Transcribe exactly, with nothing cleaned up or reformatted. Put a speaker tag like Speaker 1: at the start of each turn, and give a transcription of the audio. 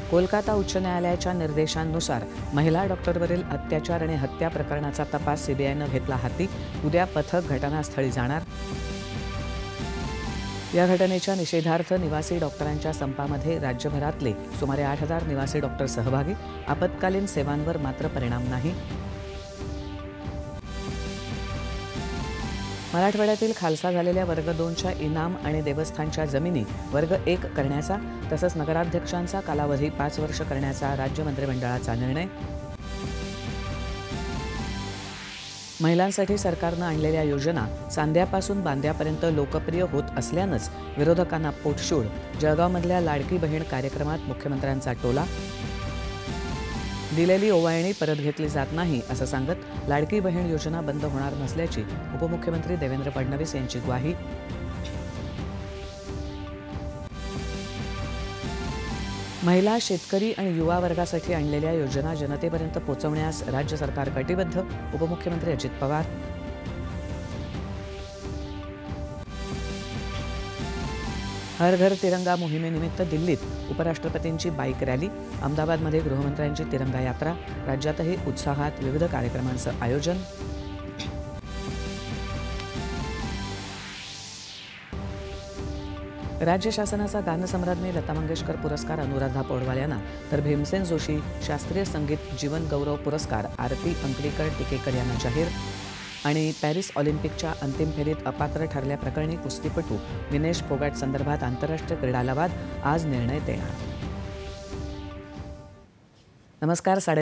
Speaker 1: कोलकाता उच्च न्यायालयाच्या निर्देशांनुसार महिला डॉक्टरवरील अत्याचार आणि हत्या प्रकरणाचा तपास सीबीआयनं घेतला हाती. उद्या पथक घटनास्थळी जाणार. या घटनेच्या निषेधार्थ निवासी डॉक्टरांच्या संपामध्ये राज्यभरातले सुमारे आठ हजार निवासी डॉक्टर सहभागी. आपत्कालीन सेवांवर मात्र परिणाम नाही. मराठवाड्यातील खालसा झालेल्या वर्ग दोनच्या इनाम आणि देवस्थानच्या जमिनी वर्ग एक करण्याचा तसंच नगराध्यक्षांचा कालावधी पाच वर्ष करण्याचा राज्य मंत्रिमंडळाचा निर्णय. महिलांसाठी सरकारनं आणलेल्या योजना सांध्यापासून बांध्यापर्यंत लोकप्रिय होत असल्यानंच विरोधकांना पोटशूळ. जळगावमधल्या लाडकी बहीण कार्यक्रमात मुख्यमंत्र्यांचा टोला. दिलेली ओवाळणी परत घेतली जात नाही असं सांगत लाडकी बहीण योजना बंद होणार नसल्याची उपमुख्यमंत्री देवेंद्र फडणवीस यांची ग्वाही. महिला, शेतकरी आणि युवा वर्गासाठी आणलेल्या योजना जनतेपर्यंत पोहोचवण्यास राज्य सरकार कटिबद्ध. उपमुख्यमंत्री अजित पवार. हर घर तिरंगा मोहिमेनिमित्त दिल्लीत उपराष्ट्रपतींची बाईक रॅली. अहमदाबादमध्ये गृहमंत्र्यांची तिरंगा यात्रा. राज्यातही उत्साहात विविध कार्यक्रमांचं आयोजन. राज्य शासनाचा गानसम्राज्ञी लता मंगेशकर पुरस्कार अनुराधा पौडवाल यांना तर भीमसेन जोशी शास्त्रीय संगीत जीवन गौरव पुरस्कार आरती अंकलीकर टिकेकर यांना जाहीर. आणि पॅरिस ऑलिम्पिकच्या अंतिम फेरीत अपात्र ठरल्याप्रकरणी कुस्तीपटू विनेश फोगाट संदर्भात आंतरराष्ट्रीय क्रीडा लवाद आज निर्णय देणार. नमस्कार.